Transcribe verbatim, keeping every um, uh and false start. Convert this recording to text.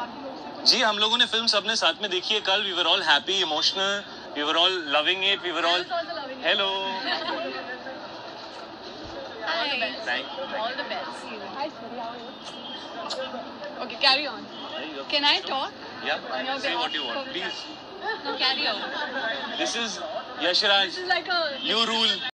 जी हम लोगों ने फिल्म सबने साथ में देखी है कल. We were all happy, emotional. We were all loving it. We were all. Hello. Hi. Thank you. All the best. Hi, Suri. How are you? Okay, carry on. Can I talk? Yeah. On your Say behalf? what you want, please. No, carry on. This is Yash Raj. This is like a. You rule.